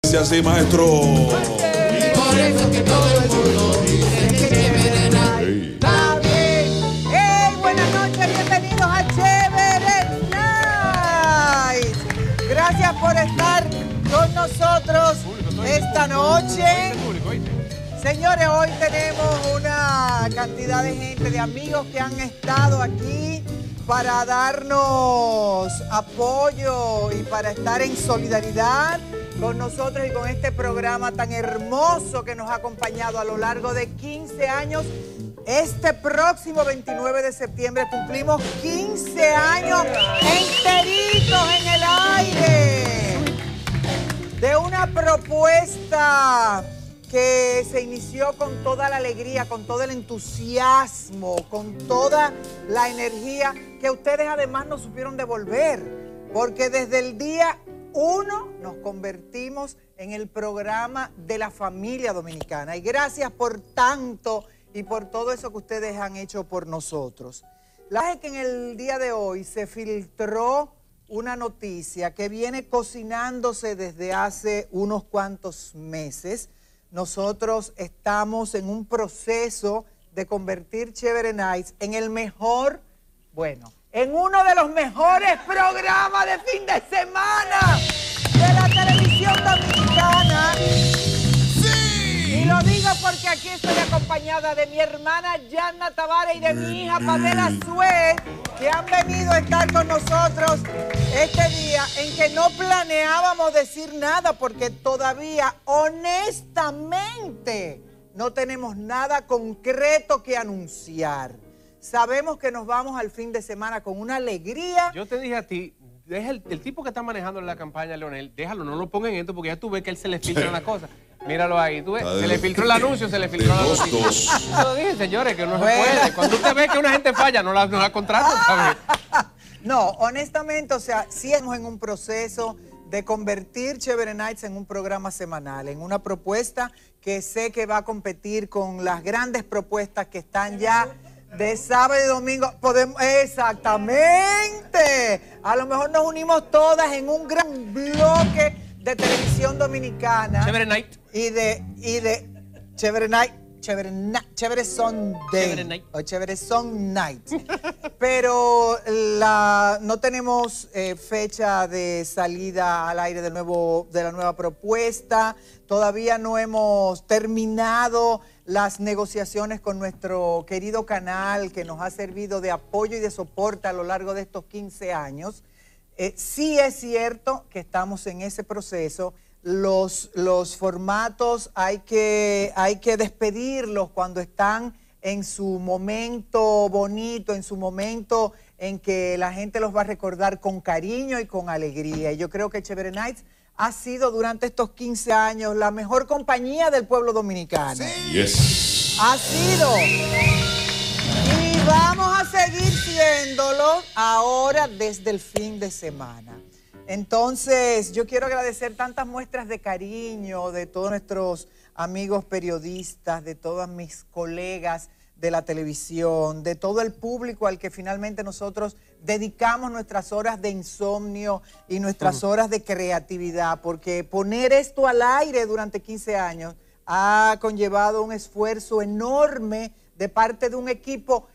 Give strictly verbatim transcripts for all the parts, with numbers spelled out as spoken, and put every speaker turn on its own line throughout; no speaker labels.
Así, maestro.
Y por eso que todo el mundo dice que Chévere Night está bien.
¡Hey! Buenas noches, bienvenidos a Chévere Night. Gracias por estar con nosotros esta noche. Señores, hoy tenemos una cantidad de gente, de amigos que han estado aquí para darnos apoyo y para estar en solidaridad con nosotros y con este programa tan hermoso que nos ha acompañado a lo largo de quince años. Este próximo veintinueve de septiembre cumplimos quince años enteritos en el aire de una propuesta que se inició con toda la alegría, con todo el entusiasmo, con toda la energía que ustedes además nos supieron devolver, porque desde el día uno nos convertimos en el programa de la familia dominicana. Y gracias por tanto y por todo eso que ustedes han hecho por nosotros. La verdad es que en el día de hoy se filtró una noticia que viene cocinándose desde hace unos cuantos meses. Nosotros estamos en un proceso de convertir Chévere Nights en el mejor, bueno, en uno de los mejores programas de fin de semana de la televisión dominicana. ¡Sí! Y lo digo porque aquí estoy acompañada de mi hermana Yanna Tavares y de mi hija Pamela Suez, que han venido a estar con nosotros este día en que no planeábamos decir nada porque todavía, honestamente, no tenemos nada concreto que anunciar. Sabemos que nos vamos al fin de semana con una alegría.
Yo te dije a ti, deja el, el tipo que está manejando la campaña, Leonel, déjalo, no lo pongan en esto porque ya tú ves que él se le filtra una cosa. Míralo ahí, tú ves, se le filtró el anuncio, se le filtró la noticia. Yo lo dije, señores, que no bueno. se puede. Cuando usted ve que una gente falla, no la, no la contrata, ¿sabes?
No, honestamente, o sea, sí estamos en un proceso de convertir Chévere Nights en un programa semanal, en una propuesta que sé que va a competir con las grandes propuestas que están ya de sábado y domingo. Podemos, exactamente. A lo mejor nos unimos todas en un gran bloque de televisión dominicana.
Chévere Night.
Y de, y de Chévere Night. Chévere, Chévere Sunday
Chévere Night.
o Chévere Sun Night. Pero la, no tenemos eh, fecha de salida al aire de, nuevo, de la nueva propuesta. Todavía no hemos terminado las negociaciones con nuestro querido canal que nos ha servido de apoyo y de soporte a lo largo de estos quince años. Eh, sí es cierto que estamos en ese proceso. Los, los formatos hay que, hay que despedirlos cuando están en su momento bonito, en su momento en que la gente los va a recordar con cariño y con alegría. Y yo creo que Chévere Nights ha sido durante estos quince años la mejor compañía del pueblo dominicano.
Sí. Yes.
Ha sido. Y vamos a seguir siéndolo ahora desde el fin de semana. Entonces, yo quiero agradecer tantas muestras de cariño de todos nuestros amigos periodistas, de todas mis colegas de la televisión, de todo el público al que finalmente nosotros dedicamos nuestras horas de insomnio y nuestras horas de creatividad, porque poner esto al aire durante quince años ha conllevado un esfuerzo enorme de parte de un equipo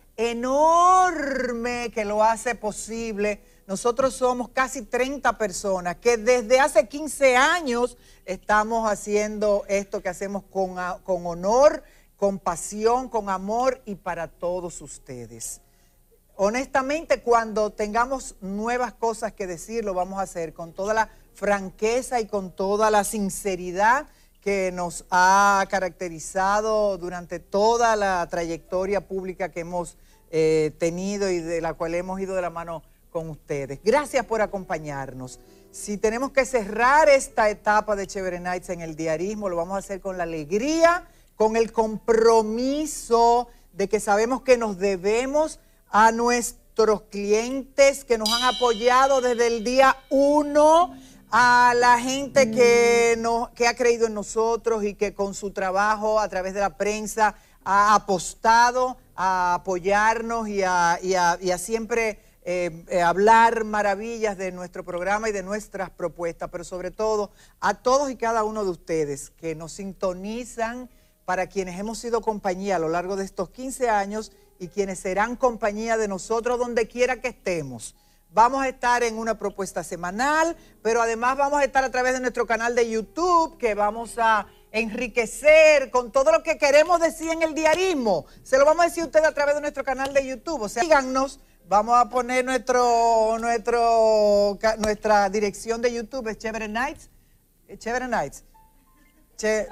enorme que lo hace posible. Nosotros somos casi treinta personas que desde hace quince años estamos haciendo esto que hacemos con, con honor, con pasión, con amor y para todos ustedes. Honestamente, cuando tengamos nuevas cosas que decir, lo vamos a hacer con toda la franqueza y con toda la sinceridad que nos ha caracterizado durante toda la trayectoria pública que hemos eh, tenido y de la cual hemos ido de la mano con ustedes. Gracias por acompañarnos. Si tenemos que cerrar esta etapa de Chévere Nights en el diarismo, lo vamos a hacer con la alegría, con el compromiso de que sabemos que nos debemos a nuestros clientes que nos han apoyado desde el día uno, a la gente que, nos, que ha creído en nosotros y que con su trabajo a través de la prensa ha apostado a apoyarnos y a, y a, y a siempre eh, eh, hablar maravillas de nuestro programa y de nuestras propuestas, pero sobre todo a todos y cada uno de ustedes que nos sintonizan, para quienes hemos sido compañía a lo largo de estos quince años y quienes serán compañía de nosotros donde quiera que estemos. Vamos a estar en una propuesta semanal, pero además vamos a estar a través de nuestro canal de YouTube, que vamos a enriquecer con todo lo que queremos decir en el diarismo. Se lo vamos a decir a ustedes a través de nuestro canal de YouTube. O sea, síganos, vamos a poner nuestro, nuestro, nuestra dirección de YouTube, es Chévere Nights. Chévere Nights. Che,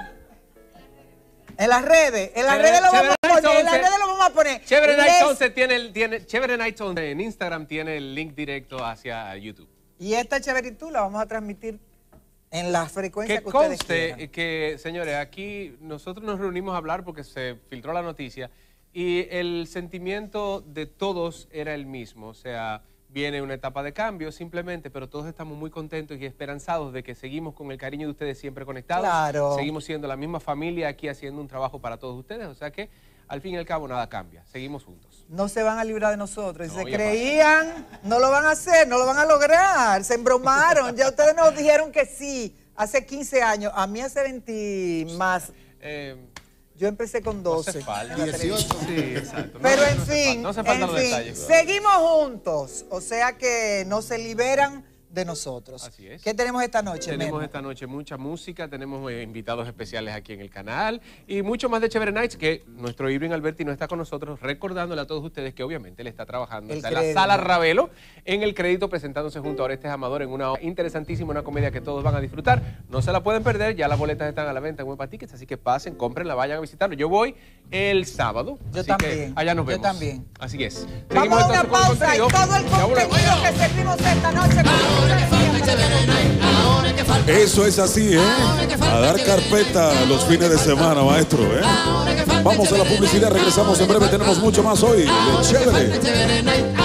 en las redes, en las
Chévere,
redes lo vamos a poner, en las
once.
redes lo vamos a poner.
Chévere Nights
Les-
once tiene, el, tiene, Chévere Nights once en Instagram tiene el link directo hacia YouTube.
Y esta chéveritud la vamos a transmitir en la frecuencia
Que
que, ustedes
conste
quieran.
que, señores, aquí nosotros nos reunimos a hablar porque se filtró la noticia y el sentimiento de todos era el mismo. O sea, viene una etapa de cambio simplemente, pero todos estamos muy contentos y esperanzados de que seguimos con el cariño de ustedes siempre conectados.
Claro.
Seguimos siendo la misma familia aquí haciendo un trabajo para todos ustedes. O sea que, al fin y al cabo, nada cambia. Seguimos juntos.
No se van a librar de nosotros. Si
No,
se
ya
creían, no lo van a hacer, no lo van a lograr. Se embromaron. Ya ustedes nos dijeron que sí. Hace quince años. A mí hace veinte más.
Eh,
Yo empecé con
no
doce.
hace falta.
en la televisión.
Sí, exacto. No,
Pero
no,
en
no hace
fin,
falta. No hace falta
en
los
fin,
detalles.
seguimos juntos. O sea que no se liberan de nosotros.
Así es.
¿Qué tenemos esta noche,
Tenemos
Memo?
esta noche mucha música, tenemos eh, invitados especiales aquí en el canal y mucho más de Chévere Nights, que nuestro Irving Alberti no está con nosotros, recordándole a todos ustedes que obviamente le está trabajando.
El
Está en la
crédito.
Sala Ravelo, en el crédito, presentándose junto a Orestes Amador en una interesantísima, una comedia que todos van a disfrutar. No se la pueden perder, ya las boletas están a la venta en Huepa Tickets, así que pasen, cómprenla, vayan a visitarlo. Yo voy el sábado,
Yo
así
también,
que allá nos
yo
vemos.
también.
Así es.
Vamos a una
entonces con el
pausa y
contenido.
todo el
Ya volvemos.
contenido que servimos esta noche.
Eso es así, ¿eh? A dar carpeta los fines de semana, maestro, ¿eh? Vamos a la publicidad, regresamos en breve, tenemos mucho más hoy. De Chévere.